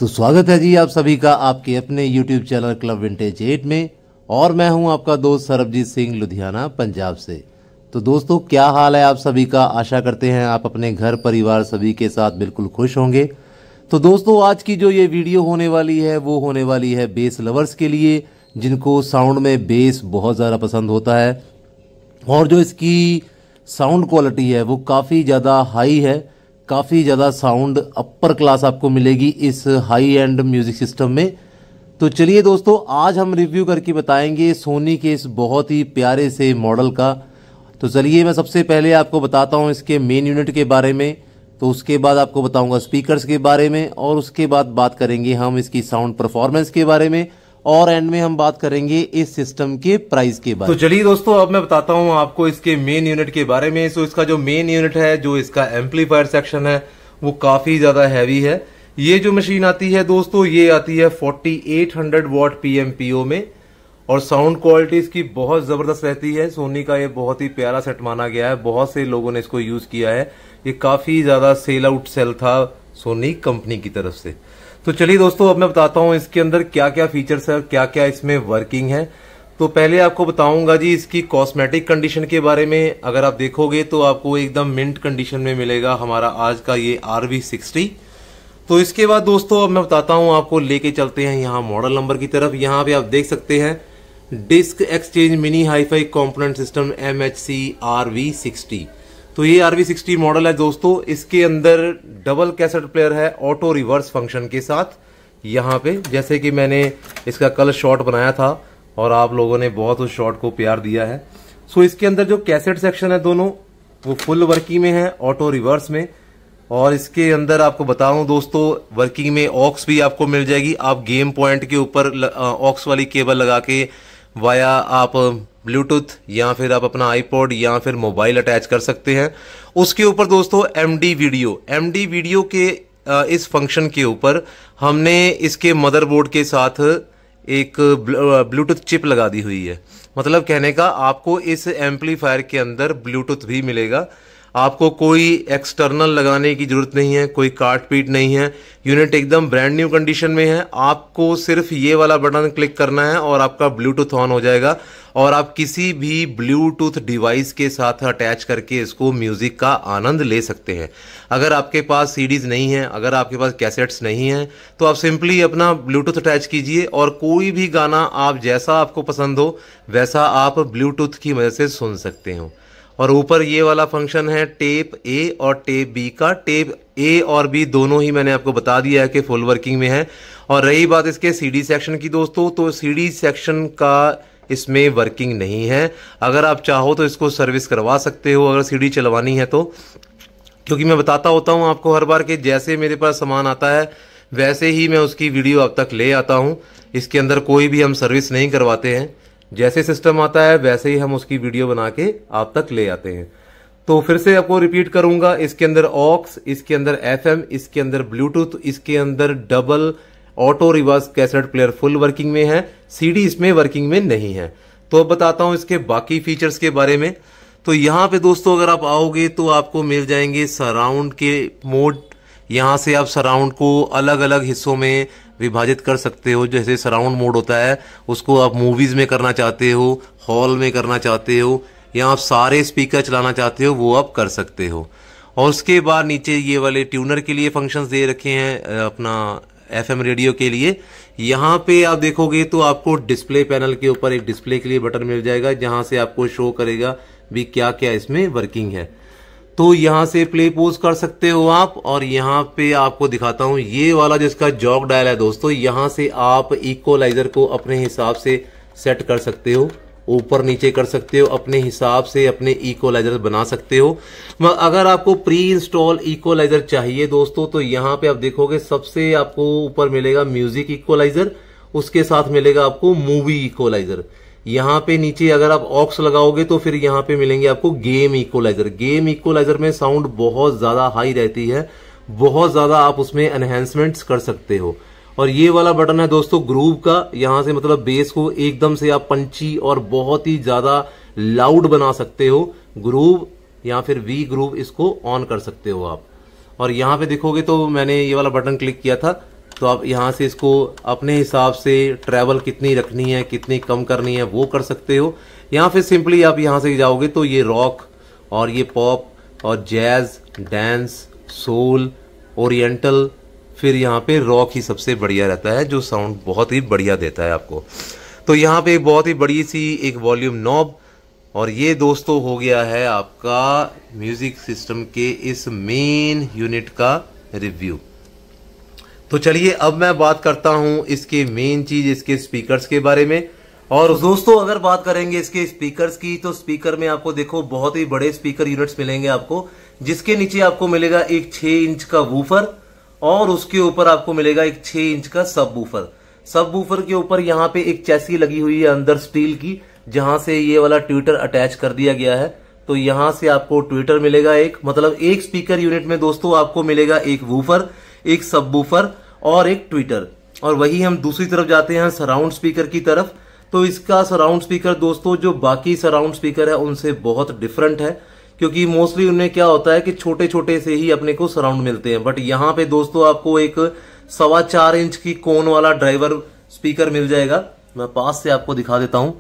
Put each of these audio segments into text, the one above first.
तो स्वागत है जी आप सभी का आपके अपने YouTube चैनल क्लब विंटेज 8 में। और मैं हूं आपका दोस्त सरबजीत सिंह, लुधियाना, पंजाब से। तो दोस्तों, क्या हाल है आप सभी का? आशा करते हैं आप अपने घर परिवार सभी के साथ बिल्कुल खुश होंगे। तो दोस्तों, आज की जो ये वीडियो होने वाली है वो होने वाली है बेस लवर्स के लिए, जिनको साउंड में बेस बहुत ज़्यादा पसंद होता है और जो इसकी साउंड क्वालिटी है वो काफ़ी ज़्यादा हाई है। काफ़ी ज़्यादा साउंड अपर क्लास आपको मिलेगी इस हाई एंड म्यूज़िक सिस्टम में। तो चलिए दोस्तों, आज हम रिव्यू करके बताएंगे सोनी के इस बहुत ही प्यारे से मॉडल का। तो चलिए, मैं सबसे पहले आपको बताता हूँ इसके मेन यूनिट के बारे में, तो उसके बाद आपको बताऊंगा स्पीकर्स के बारे में, और उसके बाद बात करेंगे हम इसकी साउंड परफॉर्मेंस के बारे में, और एंड में हम बात करेंगे इस सिस्टम के प्राइस के बारे में। तो चलिए दोस्तों, अब मैं बताता हूं आपको इसके मेन यूनिट के बारे में। सो इसका जो मेन यूनिट है, जो इसका एम्पलीफायर सेक्शन है, वो काफी ज्यादा हैवी है। ये जो मशीन आती है दोस्तों, ये आती है 4800 वॉट PMPO में, और साउंड क्वालिटी इसकी बहुत जबरदस्त रहती है। सोनी का ये बहुत ही प्यारा सेट माना गया है, बहुत से लोगों ने इसको यूज किया है। ये काफी ज्यादा सेल आउट सेल था सोनी कंपनी की तरफ से। तो चलिए दोस्तों, अब मैं बताता हूं इसके अंदर क्या क्या फीचर्स है, क्या क्या इसमें वर्किंग है। तो पहले आपको बताऊंगा जी इसकी कॉस्मेटिक कंडीशन के बारे में। अगर आप देखोगे तो आपको एकदम मिंट कंडीशन में मिलेगा हमारा आज का ये RV60। तो इसके बाद दोस्तों, अब मैं बताता हूं आपको, लेके चलते हैं यहाँ मॉडल नंबर की तरफ। यहाँ पे आप देख सकते हैं disc exchange mini hifi component system MHC RV60। तो ये RV60 मॉडल है दोस्तों। इसके अंदर डबल कैसेट प्लेयर है ऑटो रिवर्स फंक्शन के साथ। यहाँ पे जैसे कि मैंने इसका कल शॉट बनाया था और आप लोगों ने बहुत उस शॉट को प्यार दिया है। सो इसके अंदर जो कैसेट सेक्शन है दोनों, वो फुल वर्किंग में है ऑटो रिवर्स में। और इसके अंदर आपको बताऊं दोस्तों, वर्किंग में ऑक्स भी आपको मिल जाएगी। आप गेम पॉइंट के ऊपर ऑक्स वाली केबल लगा के वाया आप ब्लूटूथ या फिर आप अपना आईपॉड या फिर मोबाइल अटैच कर सकते हैं। उसके ऊपर दोस्तों MD वीडियो के इस फंक्शन के ऊपर हमने इसके मदरबोर्ड के साथ एक ब्लूटूथ चिप लगा दी हुई है। मतलब कहने का, आपको इस एम्पलीफायर के अंदर ब्लूटूथ भी मिलेगा। आपको कोई एक्सटर्नल लगाने की जरूरत नहीं है, कोई काट पीट नहीं है। यूनिट एकदम ब्रांड न्यू कंडीशन में है। आपको सिर्फ ये वाला बटन क्लिक करना है और आपका ब्लूटूथ ऑन हो जाएगा, और आप किसी भी ब्लूटूथ डिवाइस के साथ अटैच करके इसको म्यूजिक का आनंद ले सकते हैं। अगर आपके पास CDs नहीं है, अगर आपके पास कैसेट्स नहीं है, तो आप सिंपली अपना ब्लूटूथ अटैच कीजिए और कोई भी गाना आप जैसा आपको पसंद हो वैसा आप ब्लूटूथ की मदद से सुन सकते हो। और ऊपर ये वाला फंक्शन है टेप A और टेप B का। टेप A और B दोनों ही मैंने आपको बता दिया है कि फुल वर्किंग में है। और रही बात इसके CD सेक्शन की दोस्तों, तो CD सेक्शन का इसमें वर्किंग नहीं है। अगर आप चाहो तो इसको सर्विस करवा सकते हो अगर CD चलवानी है तो, क्योंकि मैं बताता होता हूँ आपको हर बार के जैसे मेरे पास सामान आता है वैसे ही मैं उसकी वीडियो अब तक ले आता हूँ। इसके अंदर कोई भी हम सर्विस नहीं करवाते हैं, जैसे सिस्टम आता है वैसे ही हम उसकी वीडियो बना के आप तक ले आते हैं। तो फिर से आपको रिपीट करूंगा, इसके अंदर ऑक्स, इसके अंदर FM, इसके अंदर ब्लूटूथ, इसके अंदर double auto reverse cassette player full working में है। CD इसमें वर्किंग में नहीं है। तो अब बताता हूं इसके बाकी फीचर्स के बारे में। तो यहाँ पे दोस्तों अगर आप आओगे तो आपको मिल जाएंगे सराउंड के मोड। यहाँ से आप सराउंड को अलग अलग हिस्सों में विभाजित कर सकते हो। जैसे सराउंड मोड होता है, उसको आप मूवीज में करना चाहते हो, हॉल में करना चाहते हो, या आप सारे स्पीकर चलाना चाहते हो, वो आप कर सकते हो। और उसके बाद नीचे ये वाले ट्यूनर के लिए फंक्शंस दे रखे हैं, अपना FM रेडियो के लिए। यहाँ पे आप देखोगे तो आपको डिस्प्ले पैनल के ऊपर एक डिस्प्ले के लिए बटन मिल जाएगा, जहां से आपको शो करेगा भी क्या क्या इसमें वर्किंग है। तो यहाँ से प्ले पोज कर सकते हो आप। और यहाँ पे आपको दिखाता हूँ ये वाला जिसका जॉक डायल है दोस्तों, यहाँ से आप इक्वलाइजर को अपने हिसाब से सेट कर सकते हो, ऊपर नीचे कर सकते हो, अपने हिसाब से अपने इक्वलाइजर बना सकते हो। अगर आपको प्री इंस्टॉल इक्वलाइजर चाहिए दोस्तों, तो यहाँ पे आप देखोगे सबसे आपको ऊपर मिलेगा म्यूजिक इक्वलाइजर, उसके साथ मिलेगा आपको मूवी इक्वलाइजर। यहाँ पे नीचे अगर आप ऑक्स लगाओगे तो फिर यहाँ पे मिलेंगे आपको गेम इक्वलाइजर। गेम इक्वलाइजर में साउंड बहुत ज्यादा हाई रहती है, बहुत ज्यादा आप उसमें एनहेंसमेंट्स कर सकते हो। और ये वाला बटन है दोस्तों ग्रूव का, यहाँ से मतलब बेस को एकदम से आप पंची और बहुत ही ज्यादा लाउड बना सकते हो। ग्रूव या फिर V ग्रूव इसको ऑन कर सकते हो आप। और यहाँ पे देखोगे तो मैंने ये वाला बटन क्लिक किया था, तो आप यहाँ से इसको अपने हिसाब से ट्रैवल कितनी रखनी है, कितनी कम करनी है, वो कर सकते हो। यहाँ फिर सिंपली आप यहाँ से जाओगे तो ये रॉक और ये पॉप और जैज, डांस, सोल, ओरिएंटल, फिर यहाँ पे रॉक ही सबसे बढ़िया रहता है, जो साउंड बहुत ही बढ़िया देता है आपको। तो यहाँ पे बहुत ही बड़ी सी एक वॉल्यूम नॉब, और ये दोस्तों हो गया है आपका म्यूजिक सिस्टम के इस मेन यूनिट का रिव्यू। तो चलिए अब मैं बात करता हूं इसके मेन चीज, इसके स्पीकर्स के बारे में। और दोस्तों अगर बात करेंगे इसके स्पीकर्स की, तो स्पीकर में आपको देखो बहुत ही बड़े स्पीकर यूनिट्स मिलेंगे आपको, जिसके नीचे आपको मिलेगा एक 6 इंच का वूफर और उसके ऊपर आपको मिलेगा एक 6 इंच का सब वूफर। सब वूफर के ऊपर यहाँ पे एक चैसी लगी हुई है अंदर स्टील की, जहां से ये वाला ट्विटर अटैच कर दिया गया है। तो यहां से आपको ट्विटर मिलेगा एक, मतलब एक स्पीकर यूनिट में दोस्तों आपको मिलेगा एक वूफर, एक सब वूफर और एक ट्विटर। और वही हम दूसरी तरफ जाते हैं सराउंड स्पीकर की तरफ। तो इसका सराउंड स्पीकर दोस्तों जो बाकी सराउंड स्पीकर है उनसे बहुत डिफरेंट है, क्योंकि मोस्टली उनमें क्या होता है कि छोटे छोटे से ही अपने को सराउंड मिलते हैं। बट यहाँ पे दोस्तों आपको एक 4.25 इंच की कोन वाला ड्राइवर स्पीकर मिल जाएगा। मैं पास से आपको दिखा देता हूं।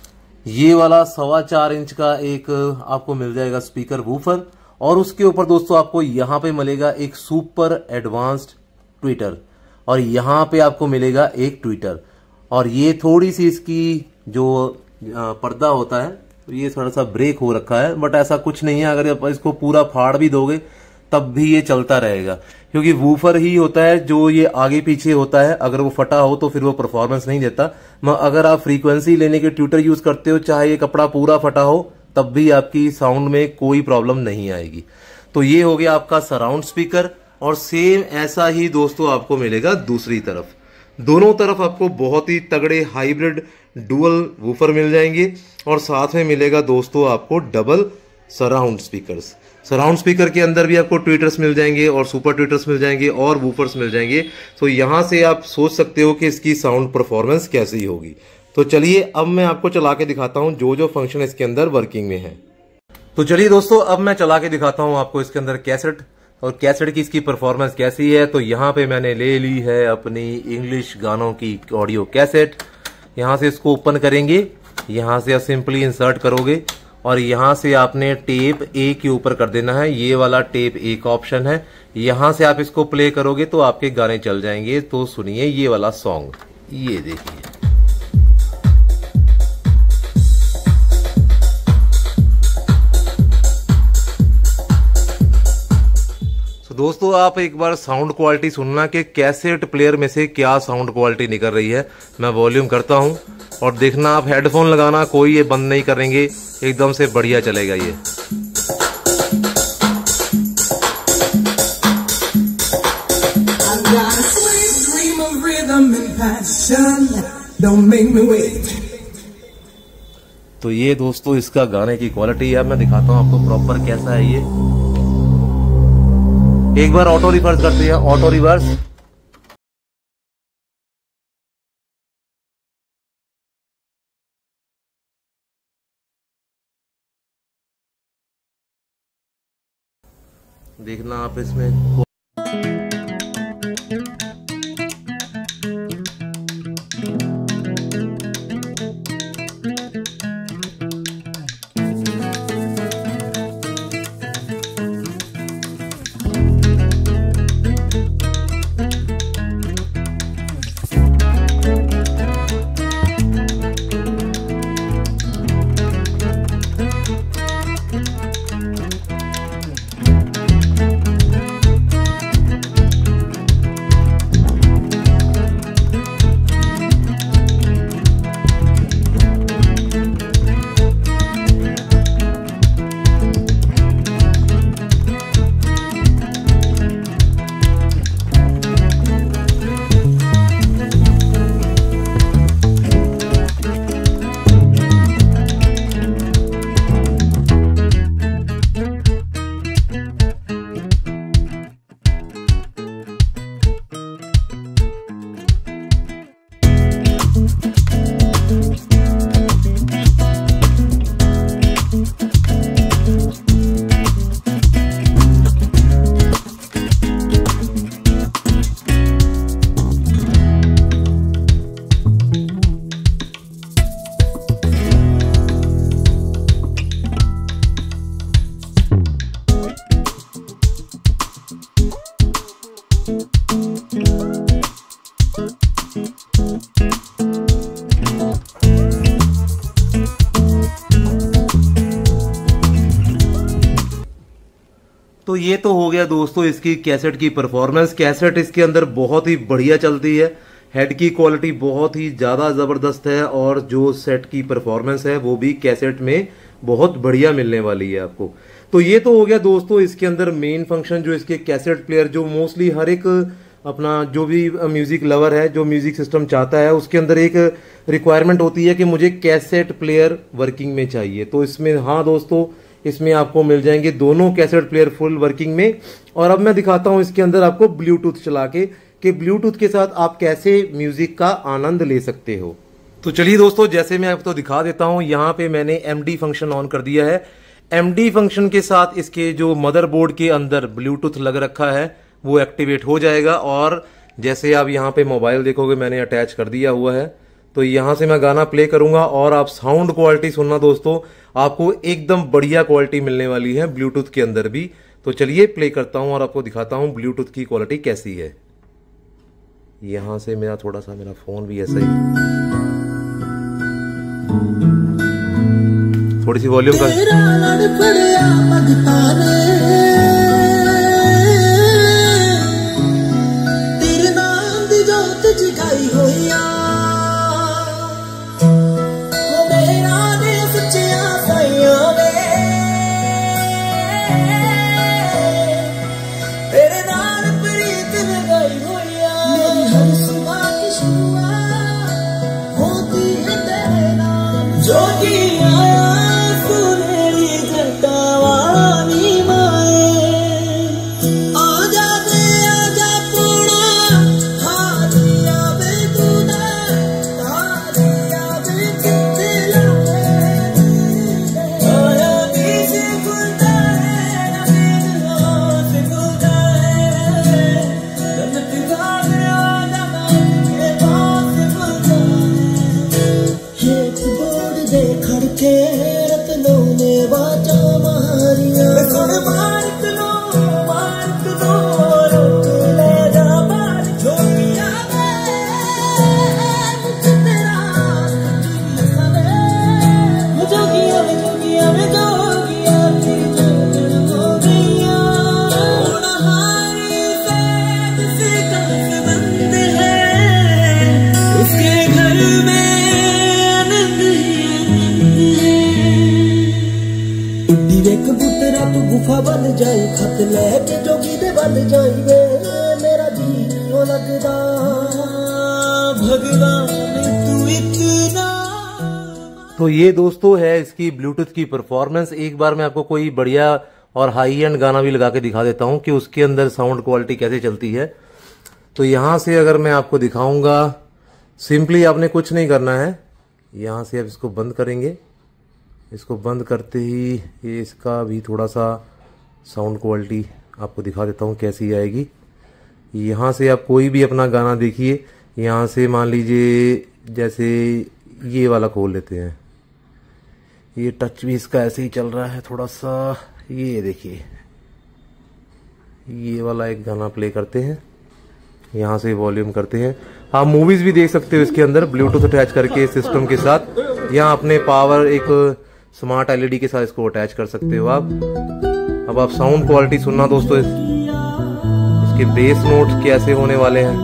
ये वाला 4.25 इंच का एक आपको मिल जाएगा स्पीकर वूफर, और उसके ऊपर दोस्तों आपको यहाँ पे मिलेगा एक सुपर एडवांस्ड ट्विटर, और यहाँ पे आपको मिलेगा एक ट्विटर। और ये थोड़ी सी इसकी जो पर्दा होता है ये थोड़ा सा ब्रेक हो रखा है, बट ऐसा कुछ नहीं है। अगर आप इसको पूरा फाड़ भी दोगे तब भी ये चलता रहेगा, क्योंकि वूफर ही होता है जो ये आगे पीछे होता है। अगर वो फटा हो तो फिर वो परफॉर्मेंस नहीं देता। अगर आप फ्रीक्वेंसी लेने के ट्विटर यूज करते हो, चाहे ये कपड़ा पूरा फटा हो, तब भी आपकी साउंड में कोई प्रॉब्लम नहीं आएगी। तो ये हो गया आपका सराउंड स्पीकर। और सेम ऐसा ही दोस्तों आपको मिलेगा दूसरी तरफ। दोनों तरफ आपको बहुत ही तगड़े हाइब्रिड डुअल वूफर मिल जाएंगे, और साथ में मिलेगा दोस्तों आपको double surround speakers. Surround speaker के अंदर भी आपको ट्विटर्स मिल जाएंगे और सुपर ट्विटर्स मिल जाएंगे और वूफर्स मिल जाएंगे। तो यहां से आप सोच सकते हो कि इसकी साउंड परफॉर्मेंस कैसी होगी। तो चलिए अब मैं आपको चला के दिखाता हूं जो जो फंक्शन इसके अंदर वर्किंग में है। तो चलिए दोस्तों अब मैं चला के दिखाता हूं आपको इसके अंदर कैसेट, और कैसेट की इसकी परफॉर्मेंस कैसी है। तो यहाँ पे मैंने ले ली है अपनी इंग्लिश गानों की ऑडियो कैसेट। यहाँ से इसको ओपन करेंगे, यहाँ से आप सिंपली इंसर्ट करोगे, और यहाँ से आपने टेप ए के ऊपर कर देना है। ये वाला टेप ए का ऑप्शन है। यहाँ से आप इसको प्ले करोगे तो आपके गाने चल जाएंगे। तो सुनिए ये वाला सॉन्ग, ये देखिए। तो दोस्तों आप एक बार साउंड क्वालिटी सुनना कि कैसेट प्लेयर में से क्या साउंड क्वालिटी निकल रही है। मैं वॉल्यूम करता हूं और देखना, आप हेडफोन लगाना कोई ये बंद नहीं करेंगे, एकदम से बढ़िया चलेगा ये। तो ये दोस्तों इसका गाने की क्वालिटी है। मैं दिखाता हूं आपको प्रॉपर कैसा है ये। एक बार ऑटो रिवर्स करते हैं, ऑटो रिवर्स। देखना आप इसमें तो ये तो हो गया दोस्तों इसकी कैसेट की परफॉर्मेंस। कैसेट इसके अंदर बहुत ही बढ़िया चलती है, हेड की क्वालिटी बहुत ही ज़्यादा ज़बरदस्त है और जो सेट की परफॉर्मेंस है वो भी कैसेट में बहुत बढ़िया मिलने वाली है आपको। तो ये तो हो गया दोस्तों इसके अंदर मेन फंक्शन, जो इसके कैसेट प्लेयर, जो मोस्टली हर एक अपना जो भी म्यूजिक लवर है, जो म्यूजिक सिस्टम चाहता है, उसके अंदर एक रिक्वायरमेंट होती है कि मुझे कैसेट प्लेयर वर्किंग में चाहिए। तो इसमें हाँ दोस्तों, इसमें आपको मिल जाएंगे दोनों कैसेट प्लेयर फुल वर्किंग में। और अब मैं दिखाता हूं इसके अंदर आपको ब्लूटूथ चला के कि ब्लूटूथ के साथ आप कैसे म्यूजिक का आनंद ले सकते हो। तो चलिए दोस्तों, जैसे मैं आपको दिखा देता हूं, यहाँ पे मैंने MD फंक्शन ऑन कर दिया है। MD फंक्शन के साथ इसके जो मदरबोर्ड के अंदर ब्लूटूथ लग रखा है वो एक्टिवेट हो जाएगा। और जैसे आप यहाँ पे मोबाइल देखोगे मैंने अटैच कर दिया हुआ है, तो यहां से मैं गाना प्ले करूंगा और आप साउंड क्वालिटी सुनना दोस्तों, आपको एकदम बढ़िया क्वालिटी मिलने वाली है ब्लूटूथ के अंदर भी। तो चलिए प्ले करता हूं और आपको दिखाता हूं ब्लूटूथ की क्वालिटी कैसी है। यहां से मेरा थोड़ा सा मेरा फोन भी ऐसा ही, थोड़ी सी वॉल्यूम कर। बन जाई खत लेके जोगी दे बन जाई वे मेरा जी लगदा भगवान तू इतना। तो ये दोस्तों है इसकी ब्लूटूथ की परफॉर्मेंस। एक बार मैं आपको कोई बढ़िया और हाई एंड गाना भी लगा के दिखा देता हूं कि उसके अंदर साउंड क्वालिटी कैसे चलती है। तो यहां से अगर मैं आपको दिखाऊंगा, सिंपली आपने कुछ नहीं करना है, यहां से आप इसको बंद करेंगे। इसको बंद करते ही ये इसका भी थोड़ा सा साउंड क्वालिटी आपको दिखा देता हूँ कैसी आएगी। यहाँ से आप कोई भी अपना गाना देखिए, यहाँ से मान लीजिए जैसे ये वाला खोल लेते हैं, ये टच भी इसका ऐसे ही चल रहा है थोड़ा सा। ये देखिए ये वाला एक गाना प्ले करते हैं, यहाँ से वॉल्यूम करते हैं। आप मूवीज भी देख सकते हो इसके अंदर ब्लूटूथ अटैच करके सिस्टम के साथ। यहाँ अपने पावर एक स्मार्ट LED के साथ इसको अटैच कर सकते हो आप। अब आप साउंड क्वालिटी सुनना दोस्तों, इसके बेस नोट्स कैसे होने वाले हैं।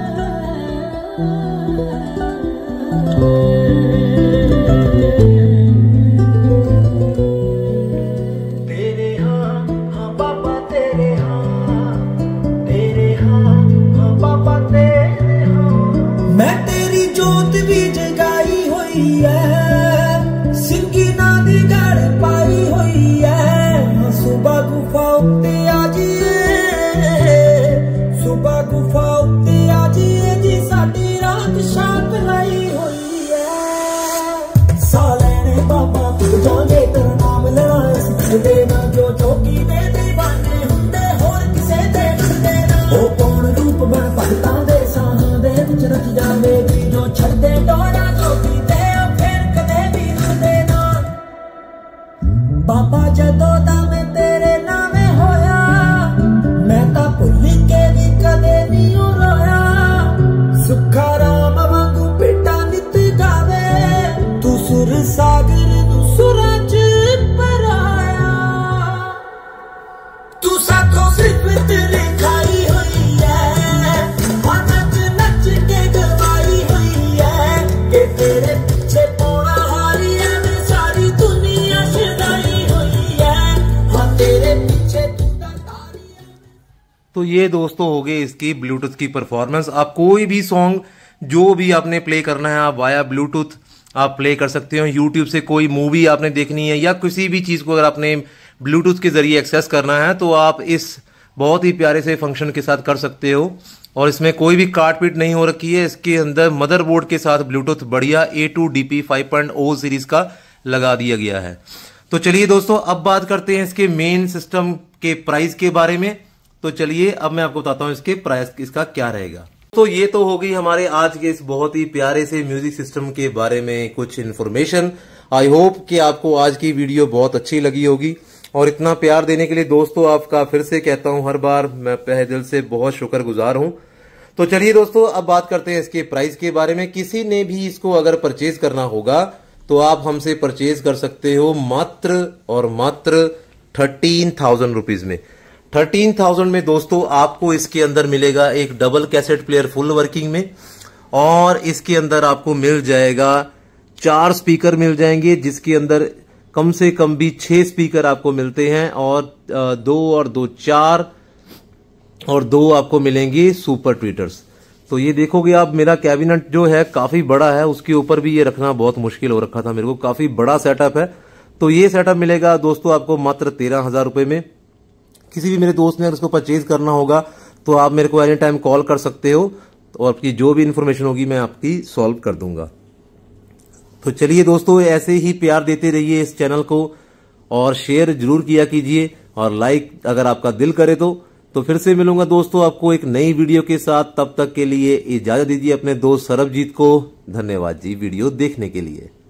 मैं तेरी जोत भी जगाई हुई है, सिंगी ना दी गड़ पाई हुई है। सुबह गुफा उत्ते आजिए, सुबह गुफा उत्ते आजिए जी साडी रात शांत लाई हुई है। साले ने बाबा तू जाने तेरा नाम लेना सिखदे ना, जो जोगी दे दीवाने हुंदे होर किसे दे हुंदे ना। ओ कौन रूप बन भगतां दे साहां दे विच रख जावे, जो छड़दे डोरा जोगी दे फिर कदे भी हुंदे ना। बाबा जदों दा मैं तेरे नामे होया, मैं तां भुल के भी कदे नहीं रोया। सुख तो ये दोस्तों हो गई इसकी ब्लूटूथ की परफॉर्मेंस। आप कोई भी सॉन्ग जो भी आपने प्ले करना है आप वाया ब्लूटूथ आप प्ले कर सकते हो। यूट्यूब से कोई मूवी आपने देखनी है या किसी भी चीज को अगर आपने ब्लूटूथ के जरिए एक्सेस करना है तो आप इस बहुत ही प्यारे से फंक्शन के साथ कर सकते हो। और इसमें कोई भी काट पीट नहीं हो रखी है। इसके अंदर मदरबोर्ड के साथ ब्लूटूथ बढ़िया A2DP 5.0 सीरीज का लगा दिया गया है। तो चलिए दोस्तों अब बात करते हैं इसके मेन सिस्टम के प्राइस के बारे में। तो चलिए अब मैं आपको बताता हूं इसके प्राइस इसका क्या रहेगा। तो ये तो हो गई हमारे आज के इस बहुत ही प्यारे से म्यूजिक सिस्टम के बारे में कुछ इन्फॉर्मेशन। आई होप कि आपको आज की वीडियो बहुत अच्छी लगी होगी और इतना प्यार देने के लिए दोस्तों आपका फिर से कहता हूं हर बार मैं तहे दिल से बहुत शुक्रगुजार हूं। तो चलिए दोस्तों अब बात करते हैं इसके प्राइस के बारे में। किसी ने भी इसको अगर परचेज करना होगा तो आप हमसे परचेज कर सकते हो मात्र और मात्र 13,000 रुपीज में। 13,000 में दोस्तों आपको इसके अंदर मिलेगा एक double cassette player full working में और इसके अंदर आपको मिल जाएगा 4 स्पीकर मिल जाएंगे जिसके अंदर कम से कम भी 6 स्पीकर आपको मिलते हैं और 2 और 2 4 और 2 आपको मिलेंगे सुपर ट्वीटर्स। तो ये देखोगे आप मेरा कैबिनेट जो है काफी बड़ा है, उसके ऊपर भी ये रखना बहुत मुश्किल हो रखा था मेरे को, काफी बड़ा सेटअप है। तो ये सेटअप मिलेगा दोस्तों आपको मात्र 13,000 रुपए में। किसी भी मेरे दोस्त ने अगर इसको परचेज करना होगा तो आप मेरे को एनी टाइम कॉल कर सकते हो और आपकी जो भी इंफॉर्मेशन होगी मैं आपकी सॉल्व कर दूंगा। तो चलिए दोस्तों ऐसे ही प्यार देते रहिए इस चैनल को और शेयर जरूर किया कीजिए और लाइक अगर आपका दिल करे तो फिर से मिलूंगा दोस्तों आपको एक नई वीडियो के साथ। तब तक के लिए इजाजत दीजिए अपने दोस्त सरबजीत को। धन्यवाद जी वीडियो देखने के लिए।